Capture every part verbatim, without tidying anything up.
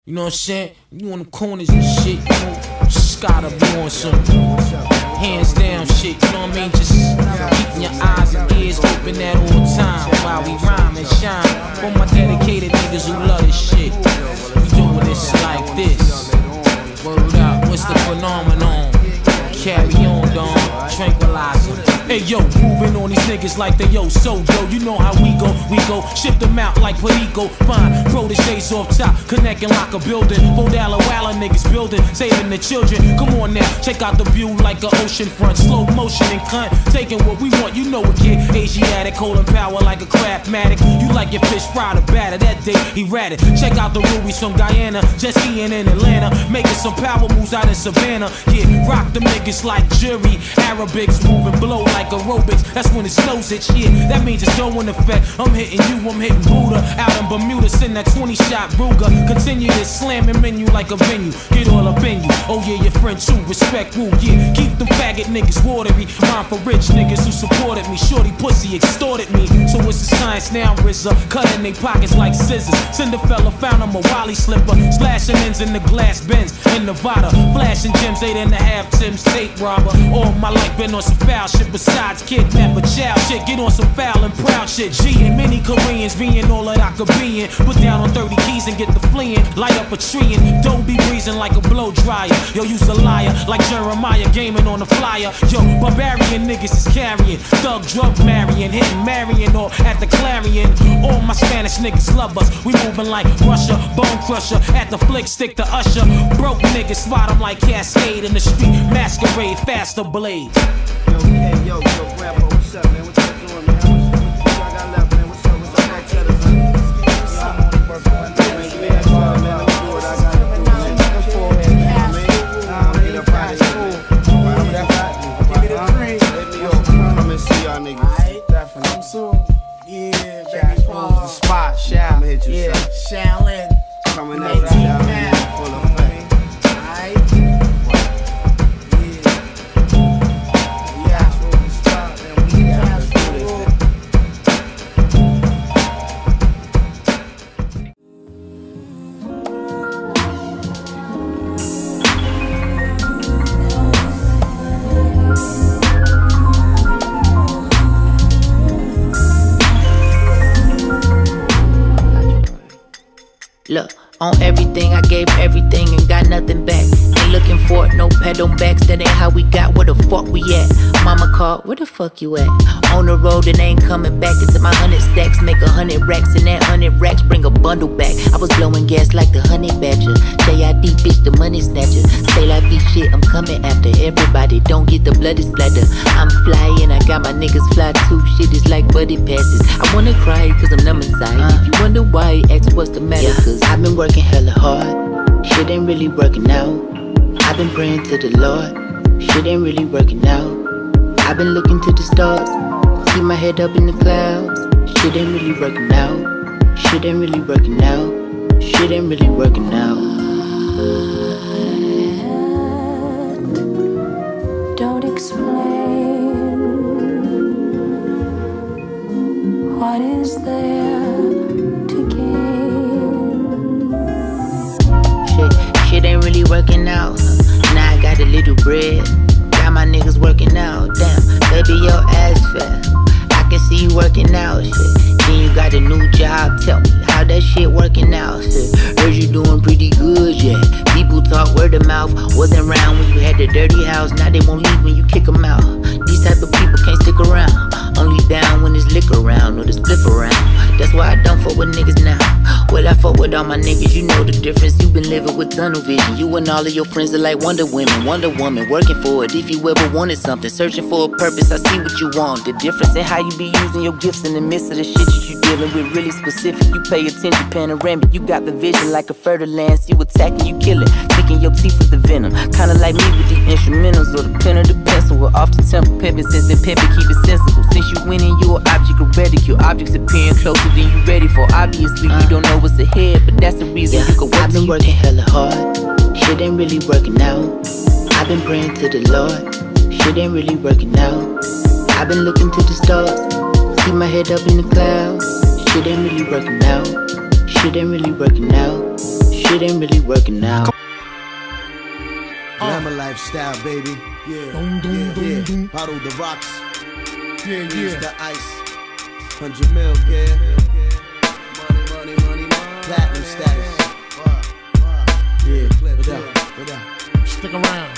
You know what I'm saying? You on the corners and shit, you know, just gotta be on some hands down shit, you know what I mean? Just keeping your eyes and ears open at all time while we rhyme and shine. For my dedicated niggas who love this shit, we doing this like this. Word up, what's the phenomenon? Carry on, dog, tranquilizer. Hey yo, moving on these niggas like they yo so yo. You know how we go, we go, shift them out like Perico. Fine, proteges off top, connect and lock a building. Four dollar walla niggas building, saving the children. Come on now, check out the view like an ocean front. Slow motion and cunt, taking what we want. You know a kid, Asiatic, holding power like a craftmatic. You like your fish fried or batter, that day he ratted. Check out the Rubies from Guyana, just skiing in Atlanta, making some power moves out in Savannah. Yeah, rock them niggas like jury, Arabics moving blow like aerobics, that's when it slows it, yeah. That means it's going effect. I'm hitting you, I'm hitting Buddha. Out in Bermuda, send that twenty shot Ruger. Continue this slamming menu like a venue. Get all up in you. Oh yeah, your friend too. Respect woo, yeah. Keep them faggot niggas watery. Mine for rich niggas who supported me. Shorty pussy extorted me. So it's the science now, R Z A. Cutting they pockets like scissors. Send a fella, found him a Wally slipper. Slashing ends in the glass bins in Nevada. Flashing gems, eight and a half Tim's tape robber. All my life been on some foul shit. Besides kidnap a child shit, get on some foul and proud shit. G and many Koreans being all that I could be in. Put down on thirty keys and get the fleeing. Light up a tree and don't be breezing like a blow dryer. Yo, you's a liar like Jeremiah gaming on the flyer. Yo, barbarian niggas is carrying. Thug drug marrying, hitting Marion or at the Clarion. All my Spanish niggas love us. We moving like Russia, bone crusher. At the flick stick to Usher. Broke niggas spot them like Cascade in the street. Masquerade, faster blade. Yo, hey, yo, yo, Grandpa, what's up, man? What you doing, man? How much what y'all got left, man? What's up, what's up, that cheddar, man? Yo, I'm on the birthday, man. Man, man, man, let me do what I gotta do, man. Looking forward, man. I'm gonna get up out of here, man. Give me the cream. Let me go. Come and see y'all niggas. Alright, definitely. Come soon. Yeah, baby Paul. The spot, Shao. I'ma hit you, yeah, Shaolin. Coming out right now, man. Full effect. Alright. Look, on everything, I gave everything and got nothing back. Ain't looking for it, no pedal backs, that ain't how we got, where the fuck we at? Mama called, where the fuck you at? On the road and ain't coming back, into my hundred stacks, make a hundred racks, and that hundred racks bring a bundle back. I was blowing gas like the honey badger, J I D bitch, the money snatcher. Say la vie shit, I'm coming after everybody, don't get the bloody splatter. I'm flying, I got my niggas fly too, shit is like buddy passes. I wanna cry cause I'm numb inside, uh, if you wonder why, ask what's the matter, yeah. Cause I've been working hella hard, shit ain't really working out. I've been praying to the Lord, shit ain't really working out. I've been looking to the stars, keep my head up in the clouds. Shit ain't really working out, shit ain't really working out, shit ain't really working out. Don't explain what is there to gain. Shit, shit ain't really working out. Now I got a little bread, got my niggas working out. Damn, baby, your ass fat, I can see you working out. Shit, then you got a new job, tell me how that shit working out. Shit, heard you doing pretty good, yeah. People talk word of mouth, wasn't around when you had the dirty house. Now they won't leave when you kick them out. These type of people can't stick around, only down when there's liquor around or the spliff around. That's why I don't fuck with niggas now. Well, I fuck with all my niggas, you know the difference. You been living with tunnel vision. You and all of your friends are like Wonder Women, Wonder Woman, working for it. If you ever wanted something, searching for a purpose, I see what you want. The difference in how you be using your gifts in the midst of the shit that you dealing with. Really specific, you pay attention, panoramic. You got the vision like a fertile land. See you attacking, you killing, sticking your teeth with the venom. Kinda like me with the instrumentals or the pen or the pencil. We're off the temple pimping, since the pimping keep it sensible. Since you winning, you an object of ridicule. Objects appearing closer than you ready for. Obviously, you don't know what's ahead, but that's the reason. Yeah, you can I've been working hella hard, shit ain't really working out. I've been praying to the Lord, shit ain't really working out. I've been looking to the stars, keep my head up in the clouds. Shit ain't really working out, shit ain't really working out, shit shit ain't really working out. Glamour lifestyle, baby. Yeah, Dum, dum, yeah, dum, yeah. dum. Bottle the rocks, Yeah, use yeah. the ice. Hundred mil, yeah. Money, money, money, money. Platinum status. Yeah, what up, what up? Stick around.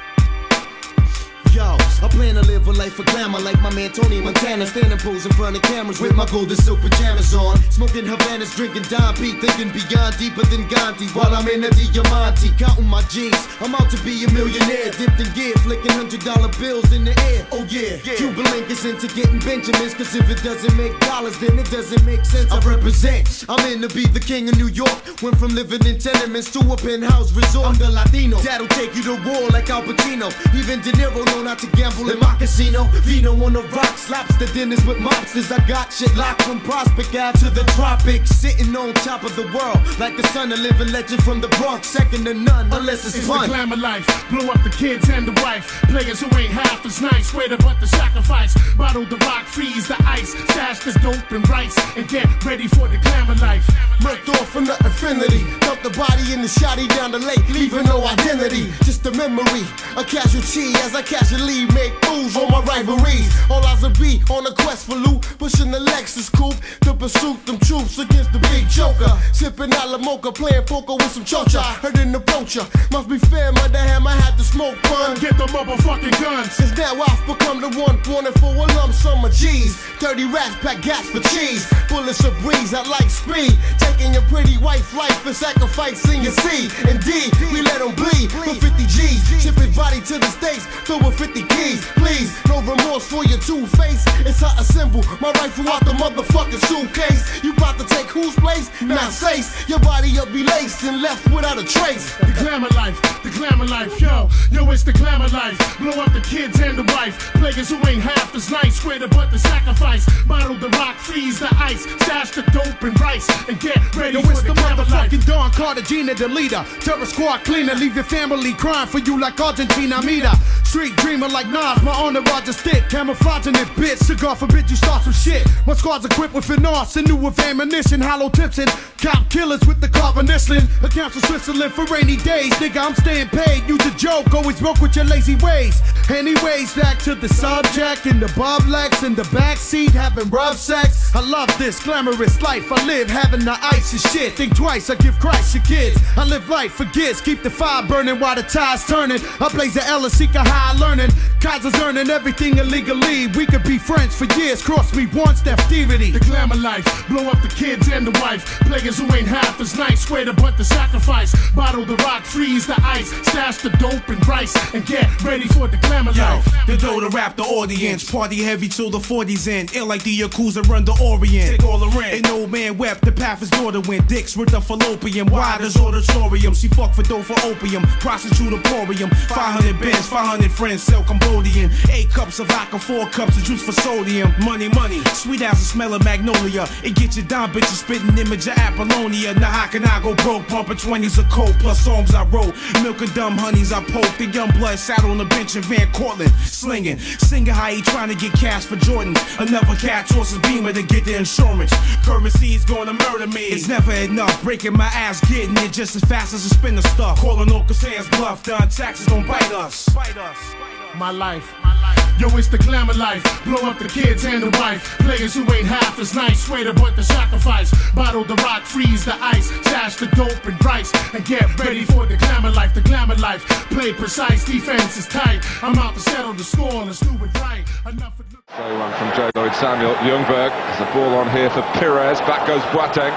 Yo, I plan to live a life of glamour like my man Tony Montana. Standing pose in front of cameras with my golden silk pajamas on. Smoking Havanas, drinking Don P, thinking beyond deeper than Gandhi. While I'm in the Diamante, counting my G's. I'm out to be a millionaire, dipped in gear, flicking hundred dollar bills in the air. Oh yeah, Cuban Link is into getting Benjamins, cause if it doesn't make dollars, then it doesn't make sense. I represent, I'm in to be the king of New York. Went from living in tenements to a penthouse resort. I'm the Latino, that'll take you to war like Al Pacino. Even De Niro know not to gamble in my casino. Vino on the rocks, lobster dinners with mobsters. I got shit locked from Prospect Ave to the tropics. Sitting on top of the world like the son of living legend from the Bronx. Second to none, unless it's, It's fun. the glamour life, blow up the kids and the wife. Players who ain't half as nice, greater but the sacrifice. Bottle the rock, freeze the ice, stash the dope and rice, and get ready for the glamour life. Murked off from the infinity, dump the body in the shotty down the lake, leaving no identity, just a memory, a casualty as I casually make moves on my rivalries. All eyes will be on a quest for loot, pushing the Lexus coupe to pursue them troops against the big joker. Sipping a la mocha, playing poker with some chocha. Heard an approacher, must be fair, mother ham, I had to smoke fun. Get the motherfucking guns. Since now I've become the one wanted for a lump sum of G's. Dirty rats pack gas for cheese. Bullets a breeze, I like speed. Taking your pretty wife's life and sacrificing your seed. Indeed, we let them bleed for fifty G's. Ship his body to the States, filled with fifty keys. Please, no remorse for your two-face. It's how a symbol, my rifle out the motherfucking suitcase. You about to take whose place? Not safe. Your body will be laced and left without a trace. The glamour life, the glamour life, yo, yo, it's the glamour life. Blow up the kids and the wife. Players who ain't half as nice, greater but the sacrifice. Bottle the rock, freeze the ice, stash the dope and rice, and get ready Yo, for it's the, the glamour life. motherfucking Don Cartagena, the leader. Terror squad cleaner, leave your family crying for you like Argentina. Mita. Street dreamer like Nas, my entourage is thick. Camouflaging it, bitch. Cigar forbid you start some shit. My squad's equipped with finesse and new with ammunition. Hollow tips and cop killers with the carbon whistling. Accounts for Switzerland for rainy days. Nigga, I'm staying paid. Use a joke, always broke with your lazy ways. Anyways, back to the subject. In the Bob Lex in the backseat, having rough sex. I love this glamorous life I live, having the ice and shit. Think twice, I give Christ your kids. I live life for kids, keep the fire burning while the tide's turning. I blaze the L and seek a high learning. Kaiser's earning everything illegally. We could be friends for years, cross me once, that activity. The glamour life, blow up the kids and the wife. Players who ain't half as nice, greater but the sacrifice. Bottle the rock, freeze the ice, stash the dope and rice, and get ready for the glamour Yo, life. the dough to rap the audience. Party heavy till the forties end. Ill like the Yakuza run the Orient. Take all the rent. An old man wept, the path his daughter went. Dicks with the fallopian. Wide as auditorium. She fuck for dough for opium. Prostitute emporium. five hundred bands, five hundred friends, sell Cambodian. Eight cups of vodka, four cups of juice for sodium. Money, money. Sweet as the smell of magnolia. It gets you down, bitches spitting image of Apollonia. Now how can I go broke? Pumping twenties of coke plus songs I wrote. Milk and dumb honeys I poke. The young blood sat on the bench in Van Cortlandt. Slinging. Singing how he trying to get cash for Jordan. Another cat tosses Beamer to get the insurance. Currency's gonna murder me. It's never enough. Breaking my ass, getting it just as fast as a spinner stuff. Calling Uncle Sam's bluff. Done taxes gon' bite us. Bite us. My life. Yo, it's the glamour life. Blow up the kids and the wife. Players who ain't half as nice, greater but the sacrifice. Bottle the rock, freeze the ice, stash the dope and rice, and get ready for the glamour life. The glamour life. Play precise, defense is tight. I'm out to settle the score, let's do it right. Enough of So one from Joe Lloyd Samuel. Ljungberg, there's a ball on here for Pires. Back goes Boateng.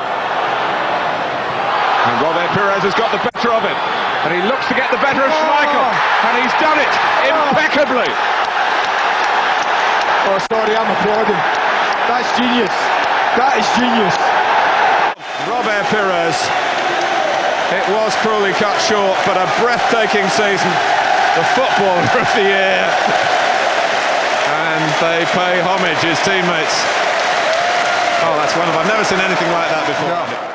And Robert Pires has got the better of it. And he looks to get the better of Schmeichel. And he's done it impeccably. Oh, sorry, I'm applauding. That's genius. That is genius. Robert Pires. It was cruelly cut short, but a breathtaking season. The footballer of the year. And they pay homage, his teammates. Oh, that's wonderful. I've never seen anything like that before. Yeah.